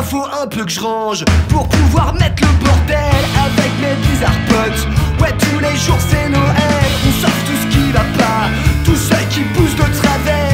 Là faut un peu que je range pour pouvoir mettre le bordel avec mes bizarres potes. Ouais, tous les jours c'est Noël, on sauve tout ce qui va pas, tout ce qui pousse de travers.